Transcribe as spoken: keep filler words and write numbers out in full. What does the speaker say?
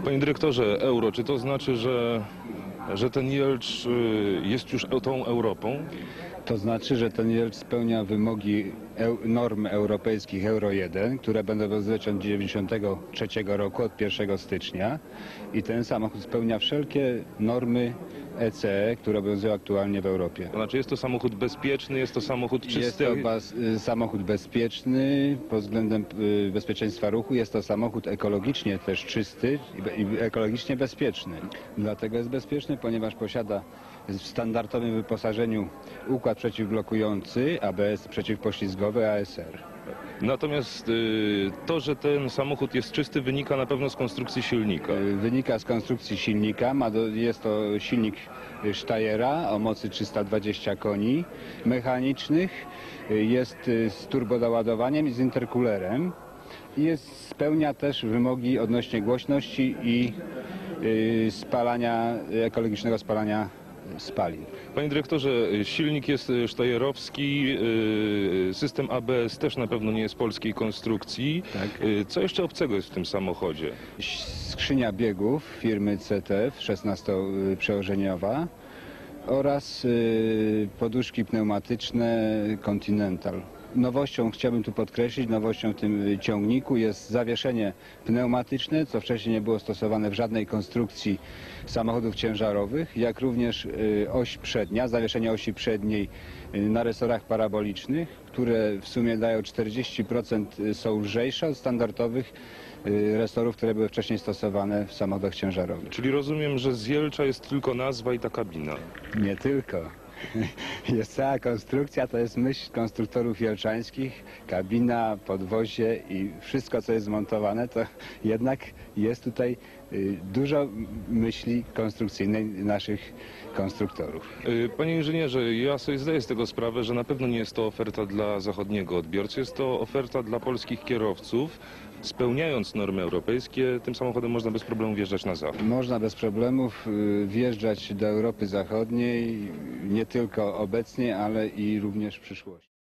Panie dyrektorze, euro, czy to znaczy, że, że ten Jelcz jest już tą Europą? To znaczy, że ten Jelcz spełnia wymogi eu, norm europejskich Euro jeden, które będą obowiązywać od tysiąc dziewięćset dziewięćdziesiątego trzeciego roku, od pierwszego stycznia. I ten samochód spełnia wszelkie normy E C E, które obowiązują aktualnie w Europie. To znaczy jest to samochód bezpieczny, jest to samochód czysty? Jest to baz, samochód bezpieczny pod względem y, bezpieczeństwa ruchu. Jest to samochód ekologicznie też czysty i, i ekologicznie bezpieczny. Dlatego jest bezpieczny, ponieważ posiada w standardowym wyposażeniu układ przeciwblokujący, A B S przeciwpoślizgowy, A S R. Natomiast y, to, że ten samochód jest czysty, wynika na pewno z konstrukcji silnika. Y, Wynika z konstrukcji silnika. Ma do, jest to silnik Steyera o mocy trzysta dwadzieścia koni mechanicznych. Y, Jest y, z turbodoładowaniem i z interkulerem. I jest, spełnia też wymogi odnośnie głośności i y, spalania, ekologicznego spalania spalin. Panie dyrektorze, silnik jest sztajerowski, y, system A B S też na pewno nie jest polskiej konstrukcji. Tak. Y, Co jeszcze obcego jest w tym samochodzie? Skrzynia biegów firmy C T F szesnastoprzełożeniowa oraz y, poduszki pneumatyczne Continental. Nowością, chciałbym tu podkreślić, nowością w tym ciągniku jest zawieszenie pneumatyczne, co wcześniej nie było stosowane w żadnej konstrukcji samochodów ciężarowych, jak również y, oś przednia, zawieszenie osi przedniej y, na resorach parabolicznych, które w sumie dają czterdzieści procent są lżejsze od standardowych y, resorów, które były wcześniej stosowane w samochodach ciężarowych. Czyli rozumiem, że z Jelcza jest tylko nazwa i ta kabina. Nie tylko. Jest cała konstrukcja, to jest myśl konstruktorów jelczańskich, kabina, podwozie i wszystko, co jest zmontowane, to jednak jest tutaj y, dużo myśli konstrukcyjnej naszych konstruktorów. Y, Panie inżynierze, ja sobie zdaję z tego sprawę, że na pewno nie jest to oferta dla zachodniego odbiorcy, jest to oferta dla polskich kierowców. Spełniając normy europejskie, tym samochodem można bez problemu wjeżdżać na zachód. Można bez problemów y, wjeżdżać do Europy Zachodniej, nie tylko obecnie, ale i również w przyszłości.